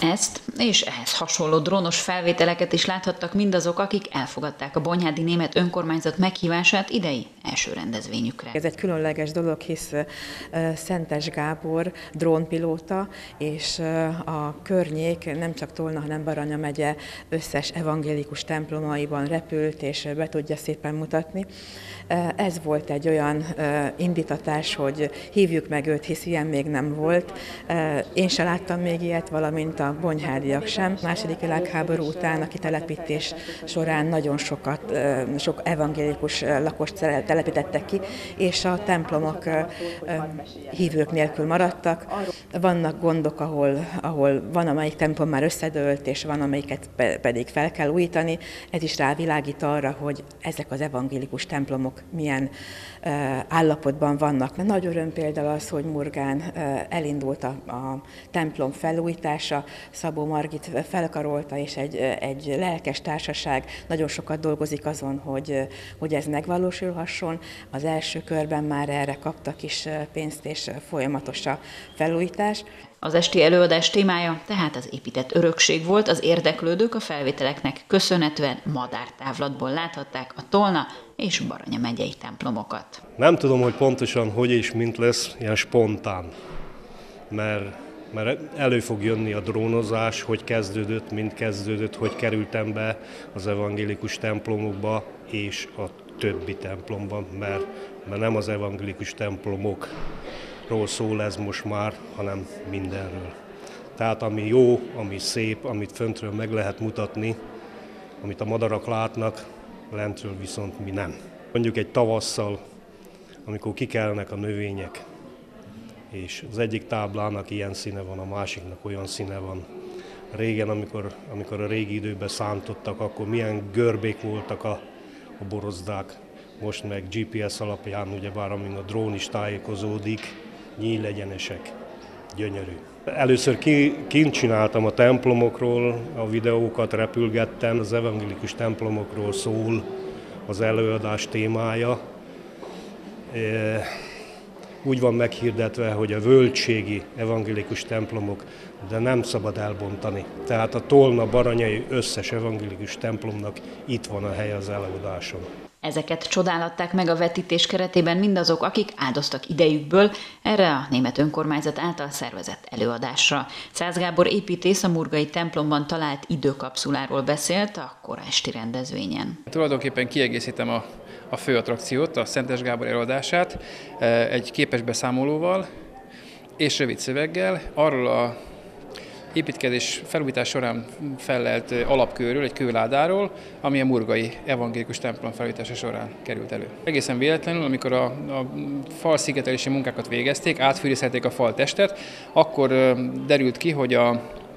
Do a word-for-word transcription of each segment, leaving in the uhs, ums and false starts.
Ezt és ehhez hasonló drónos felvételeket is láthattak mindazok, akik elfogadták a Bonyhádi Német Önkormányzat meghívását idei első rendezvényükre. Ez egy különleges dolog, hisz Szentes Gábor drónpilóta, és a környék nem csak Tolna, hanem Baranya megye összes evangélikus templomaiban repült, és be tudja szépen mutatni. Ez volt egy olyan indítatás, hogy hívjuk meg őt, hisz ilyen még nem volt. Én se láttam még ilyet, valamint a bonyhádiak sem. A második világháború után a kitelepítés során nagyon sokat, sok evangélikus lakost telepítettek ki, és a templomok hívők nélkül maradtak. Vannak gondok, ahol, ahol van, amelyik templom már összedőlt, és van, amelyiket pedig fel kell újítani. Ez is rávilágít arra, hogy ezek az evangélikus templomok milyen állapotban vannak. Nagy öröm például az, hogy Murgán elindult a, a templom felújítása, Szabó Margit felkarolta, és egy, egy lelkes társaság nagyon sokat dolgozik azon, hogy, hogy ez megvalósulhasson. Az első körben már erre kaptak is pénzt, és folyamatos a felújítás. Az esti előadás témája tehát az épített örökség volt, az érdeklődők a felvételeknek köszönhetően madártávlatból láthatták a Tolna és Baranya megyei templomokat. Nem tudom, hogy pontosan hogy és mint lesz, ilyen spontán, mert, mert elő fog jönni a drónozás, hogy kezdődött, mint kezdődött, hogy kerültem be az evangélikus templomokba és a többi templomban, mert, mert nem az evangélikus templomok ról szól ez most már, hanem mindenről. Tehát ami jó, ami szép, amit föntről meg lehet mutatni, amit a madarak látnak, lentről viszont mi nem. Mondjuk egy tavasszal, amikor kikelnek a növények, és az egyik táblának ilyen színe van, a másiknak olyan színe van. Régen, amikor, amikor a régi időben szántottak, akkor milyen görbék voltak a, a borozdák, most meg gé pé es alapján, ugyebár amin a drón is tájékozódik, nyílegyenesek, gyönyörű. Először ki, kint csináltam a templomokról, a videókat repülgettem, az evangélikus templomokról szól az előadás témája. Úgy van meghirdetve, hogy a völgységi evangélikus templomok, de nem szabad elbontani. Tehát a Tolna baranyai összes evangélikus templomnak itt van a hely az előadáson. Ezeket csodálatták meg a vetítés keretében mindazok, akik áldoztak idejükből erre a német önkormányzat által szervezett előadásra. Szász Gábor építész a murgai templomban talált időkapszuláról beszélt a kora esti rendezvényen. Tulajdonképpen kiegészítem a, a fő attrakciót, a Szentes Gábor előadását egy képes beszámolóval és rövid szöveggel arról a építkezés felújítás során fellelt alapkőről, egy kőládáról, ami a murgai evangélikus templom felújítása során került elő. Egészen véletlenül, amikor a, a fal szigetelési munkákat végezték, átfűrészelték a faltestet, akkor derült ki, hogy a,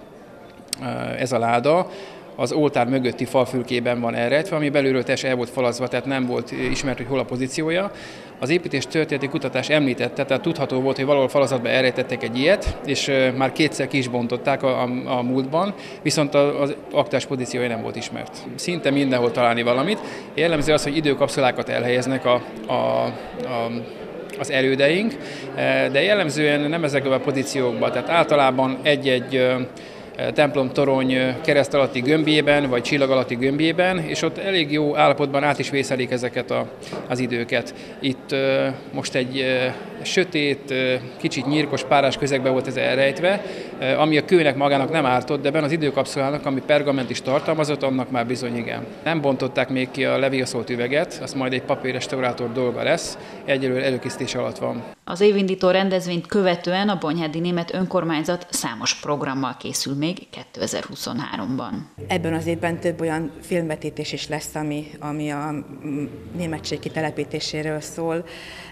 ez a láda az oltár mögötti falfülkében van elrejtve, ami belülről teljesen el volt falazva, tehát nem volt ismert, hogy hol a pozíciója. Az építés történeti kutatás említette, tehát tudható volt, hogy valahol falazatban elrejtettek egy ilyet, és már kétszer ki is bontották a, a, a múltban, viszont az aktuális pozíciója nem volt ismert. Szinte mindenhol találni valamit. Jellemző az, hogy időkapszulákat elhelyeznek a, a, a az elődeink, de jellemzően nem ezekben a pozíciókban, tehát általában egy-egy templomtorony kereszt alatti gömbjében, vagy csillag alatti gömbjében, és ott elég jó állapotban át is vészelik ezeket a, az időket. Itt uh, most egy uh, sötét, uh, kicsit nyírkos, párás közegben volt ez elrejtve, uh, ami a kőnek magának nem ártott, de benne az időkapszulának, ami pergament is tartalmazott, annak már bizony igen. Nem bontották még ki a levigaszolt üveget, az majd egy papírrestaurátor dolga lesz, egyelőre előkészítés alatt van. Az évindító rendezvényt követően a Bonyhádi Német Önkormányzat számos programmal készül még kétezer-huszonháromban. Ebben az évben több olyan filmvetítés is lesz, ami, ami a németség kitelepítéséről szól.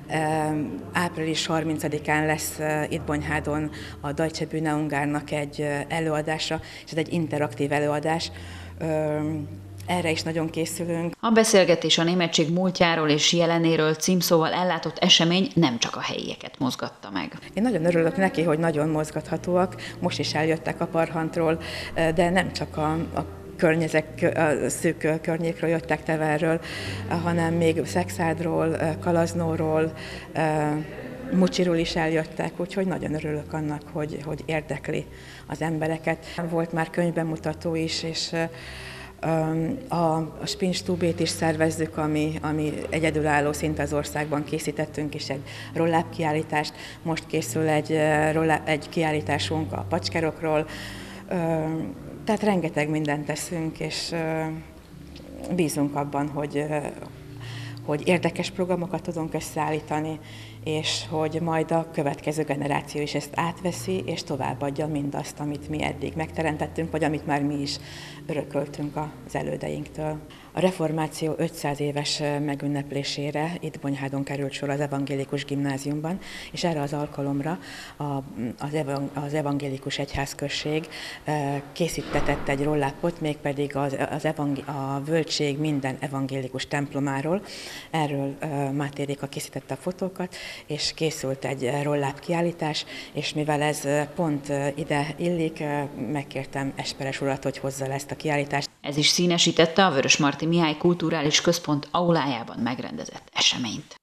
április harmincadikán lesz itt Bonyhádon a Deutsche Bühne Ungarnak egy előadása, és ez egy interaktív előadás. Erre is nagyon készülünk. A beszélgetés a németség múltjáról és jelenéről címszóval ellátott esemény nem csak a helyieket mozgatta meg. Én nagyon örülök neki, hogy nagyon mozgathatóak. Most is eljöttek a Parhantról, de nem csak a, a környezek, a szűk környékről jöttek Teverről, hanem még Szexádról, Kalaznóról, Mucsiról is eljöttek, úgyhogy nagyon örülök annak, hogy, hogy érdekli az embereket. Volt már könyvbemutató is, és a Spinnstubét is szervezzük, ami, ami egyedülálló szinte az országban készítettünk is egy rolláp kiállítást. Most készül egy, rolláp, egy kiállításunk a pacskerokról. Tehát rengeteg mindent teszünk, és bízunk abban, hogy, hogy érdekes programokat tudunk összeállítani, és hogy majd a következő generáció is ezt átveszi, és továbbadja mindazt, amit mi eddig megteremtettünk, vagy amit már mi is örököltünk az elődeinktől. A reformáció ötszáz éves megünneplésére itt Bonyhádon került sor az evangélikus gimnáziumban, és erre az alkalomra az, evang, az evangélikus egyházközség készítetett egy rollápot, mégpedig az, az evang, a völgység minden evangélikus templomáról. Erről Máté Réka készítette a fotókat, és készült egy rolláp kiállítás, és mivel ez pont ide illik, megkértem Esperes urat, hogy hozza le ezt a kiállítást. Ez is színesítette a Vörösmarty Mihály Kulturális Központ aulájában megrendezett eseményt.